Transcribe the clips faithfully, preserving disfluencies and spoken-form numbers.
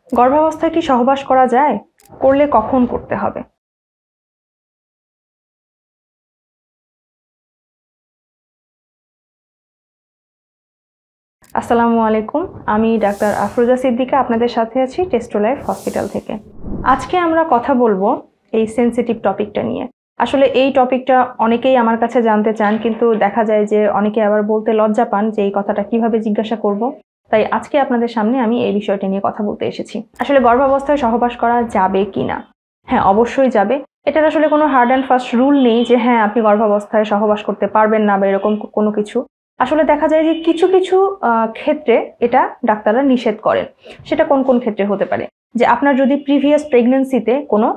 গর্ভাবস্থায় কি সহবাস করা যায়? করলে কখন করতে হবে? আসসালামু আলাইকুম, আমি ডাক্তার আফরোজা সিদ্দিকা আপনাদের সাথে আছি টেস্টোলাইফ হসপিটাল থেকে। আজকে আমরা কথা বলবো এই সেনসিটিভ টপিকটা নিয়ে। আসলে এই টপিকটা অনেকেই আমার কাছে জানতে চান, কিন্তু দেখা যায় যে অনেকে আবার বলতে লজ্জা পান যে এই কথাটা কিভাবে জিজ্ঞাসা করব। তাই আজকে আপনাদের সামনে আমি এই বিষয়টা নিয়ে কথা বলতে এসেছি। আসলে গর্ভাবস্থায় সহবাস করা যাবে কিনা? হ্যাঁ, অবশ্যই যাবে। এটার আসলে কোনো হার্ড অ্যান্ড ফাস্ট রুল নেই যে হ্যাঁ আপনি গর্ভাবস্থায় সহবাস করতে পারবেন না বা এরকম কোনো কিছু। আসলে দেখা যায় যে কিছু কিছু ক্ষেত্রে এটা ডাক্তাররা নিষেধ করেন। সেটা কোন কোন ক্ষেত্রে হতে পারে? যে আপনার যদি প্রিভিয়াস প্রেগন্যান্সিতে কোনো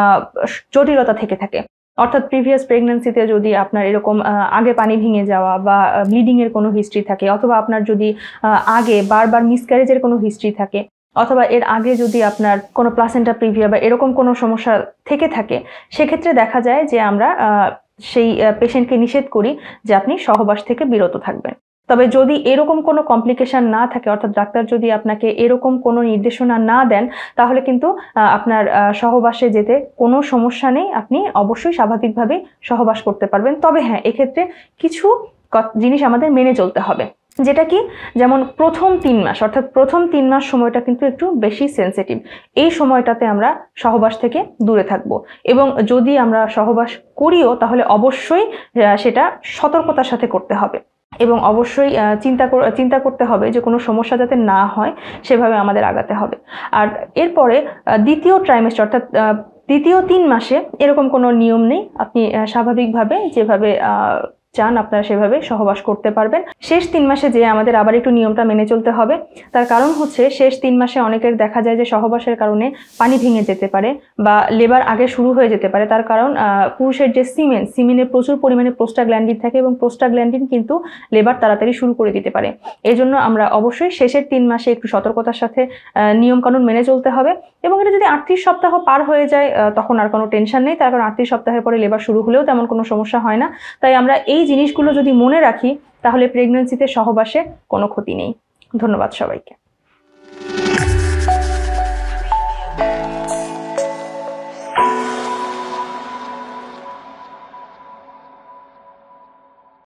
জটিলতা থেকে থাকে, অর্থাৎ প্রিভিয়াস প্রেগন্যান্সিতে যদি আপনার এরকম আগে পানি ভেঙে যাওয়া বা ব্লিডিং এর কোনো হিস্ট্রি থাকে, অথবা আপনার যদি আগে বারবার মিসক্যারেজের কোনো হিস্ট্রি থাকে, অথবা এর আগে যদি আপনার কোনো প্লাসেন্টা প্রিভিয়া বা এরকম কোনো সমস্যা থেকে থাকে, সেক্ষেত্রে দেখা যায় যে আমরা সেই পেশেন্টকে নিষেধ করি যে আপনি সহবাস থেকে বিরত থাকবেন। তবে যদি এরকম কোনো কমপ্লিকেশন না থাকে, অর্থাৎ ডাক্তার যদি আপনাকে এরকম কোনো নির্দেশনা না দেন, তাহলে কিন্তু আপনার সহবাসে যেতে কোনো সমস্যা নেই, আপনি অবশ্যই স্বাভাবিকভাবে সহবাস করতে পারবেন। তবে হ্যাঁ, এক্ষেত্রে কিছু জিনিস আমাদের মেনে চলতে হবে, যেটা কি, যেমন প্রথম তিন মাস অর্থাৎ প্রথম তিন মাস সময়টা কিন্তু একটু বেশি সেন্সিটিভ। এই সময়টাতে আমরা সহবাস থেকে দূরে থাকব, এবং যদি আমরা সহবাস করিও তাহলে অবশ্যই সেটা সতর্কতার সাথে করতে হবে, এবং অবশ্যই চিন্তা চিন্তা করতে হবে যে কোনো সমস্যা যাতে না হয় সেভাবে আমাদের আগাতে হবে। আর এরপরে দ্বিতীয় ট্রাইমেস্টার অর্থাৎ দ্বিতীয় তিন মাসে এরকম কোনো নিয়ম নেই, আপনি স্বাভাবিকভাবে যেভাবে চান আপনারা সেভাবে সহবাস করতে পারবেন। শেষ তিন মাসে যে আমাদের আবার একটু নিয়মটা মেনে চলতে হবে। তার কারণ হচ্ছে শেষ তিন মাসে অনেকের দেখা যায় যে সহবাসের কারণে পানি ভেঙে যেতে পারে বা লেবার আগে শুরু হয়ে যেতে পারে। তার কারণ পুরুষের যে সিমেন সিমেনে প্রচুর পরিমাণে প্রোস্টাগ্ল্যান্ডিন থাকে, এবং প্রোস্টাগ্ল্যান্ডিন কিন্তু লেবার তাড়াতাড়ি শুরু করে দিতে পারে। এই জন্য আমরা অবশ্যই শেষের তিন মাসে একটু সতর্কতার সাথে নিয়ম কানুন মেনে চলতে হবে। এবং এটা যদি আটত্রিশ সপ্তাহ পার হয়ে যায় তখন আর কোনো টেনশন নেই, তার কারণ আটত্রিশ সপ্তাহের পরে লেবার শুরু হলেও তেমন কোনো সমস্যা হয় না। তাই আমরা এই জিনিসগুলো যদি মনে রাখি তাহলে প্রেগন্যান্সিতে সহবাসে কোনো ক্ষতি নেই। ধন্যবাদ সবাইকে।